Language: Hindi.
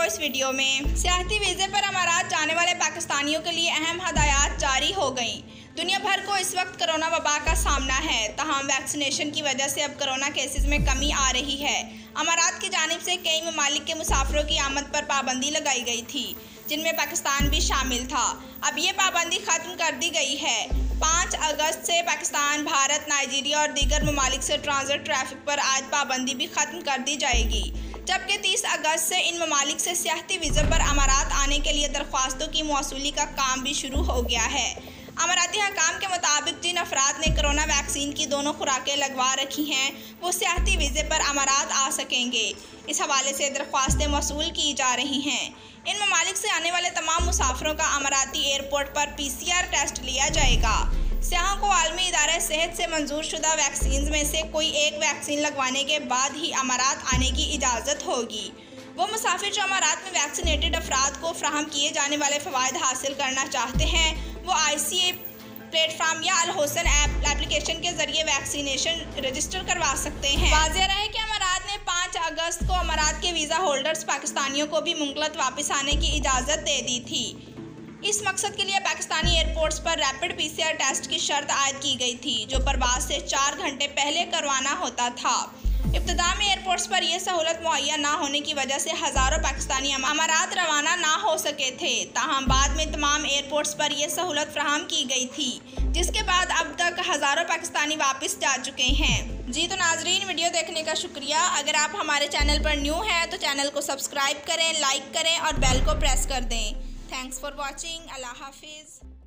आपको इस वीडियो में। सियाहती वीज़े पर अमारात जाने वाले पाकिस्तानियों के लिए अहम हदायत जारी हो गई। दुनिया भर को इस वक्त कोरोना वबा का सामना है, तहम वैक्सीनेशन की वजह से अब कोरोना केसेस में कमी आ रही है। अमारात की जानिब से कई ममालिक के मुसाफिरों की आमद पर पाबंदी लगाई गई थी, जिनमें पाकिस्तान भी शामिल था। अब ये पाबंदी ख़त्म कर दी गई है। 5 अगस्त से पाकिस्तान, भारत, नाइजीरिया और दीगर ममालिक से ट्रांजिट ट्रैफिक पर आज पाबंदी भी ख़त्म कर दी जाएगी, जबकि 30 अगस्त से इन ममालिक से सियाहती वीज़े पर अमारात आने के लिए दरख्वास्तों की मौसूली का काम भी शुरू हो गया है। अमाराती हकाम के मुताबिक जिन अफराद ने कोरोना वैक्सीन की दोनों खुराकें लगवा रखी हैं, वो सियाहती वीज़े पर अमारात आ सकेंगे। इस हवाले से दरख्वास्तें मौसूल की जा रही हैं। इन ममालिक से आने वाले तमाम मुसाफिरों का अमाराती एयरपोर्ट पर PCR टेस्ट लिया जाएगा। सियाहों को आलमी इदारा सेहत से मंजूर शुदा वैक्सीन में से कोई एक वैक्सीन लगवाने के बाद ही अमारात आने की इजाज़त होगी। वो मुसाफिर जो अमारात में वैक्सीनेटेड अफराद को फ्राहम किए जाने वाले फ़वाइद हासिल करना चाहते हैं, वो ICA प्लेटफार्म या अल हुसन एप्लीकेशन के ज़रिए वैक्सीनेशन रजिस्टर करवा सकते हैं। वाज़ेह रहे कि अमारात ने 5 अगस्त को अमारात के वीज़ा होल्डर्स पाकिस्तानियों को भी मुंगलत वापस आने की इजाज़त दे दी थी। इस मकसद के लिए पाकिस्तानी एयरपोर्ट्स पर रैपिड PCR टेस्ट की शर्त आयद की गई थी, जो परवाज़ से 4 घंटे पहले करवाना होता था। इब्तिदा में एयरपोर्ट्स पर यह सहूलत मुहैया ना होने की वजह से हज़ारों पाकिस्तानी अमारात रवाना ना हो सके थे, ताहम बाद में तमाम एयरपोर्ट्स पर यह सहूलत फराहम की गई थी, जिसके बाद अब तक हज़ारों पाकिस्तानी वापस जा चुके हैं। जी तो नाजरीन, वीडियो देखने का शुक्रिया। अगर आप हमारे चैनल पर न्यू हैं तो चैनल को सब्सक्राइब करें, लाइक करें और बेल को प्रेस कर दें। Thanks for watching. अल्लाह हाफिज़।